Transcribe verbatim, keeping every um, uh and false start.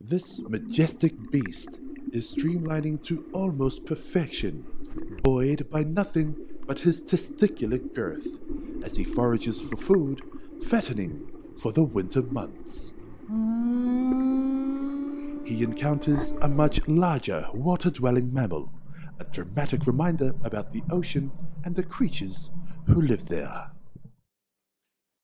This majestic beast is streamlining to almost perfection, buoyed by nothing but his testicular girth, as he forages for food, fattening for the winter months. He encounters a much larger water-dwelling mammal, a dramatic reminder about the ocean and the creatures who live there.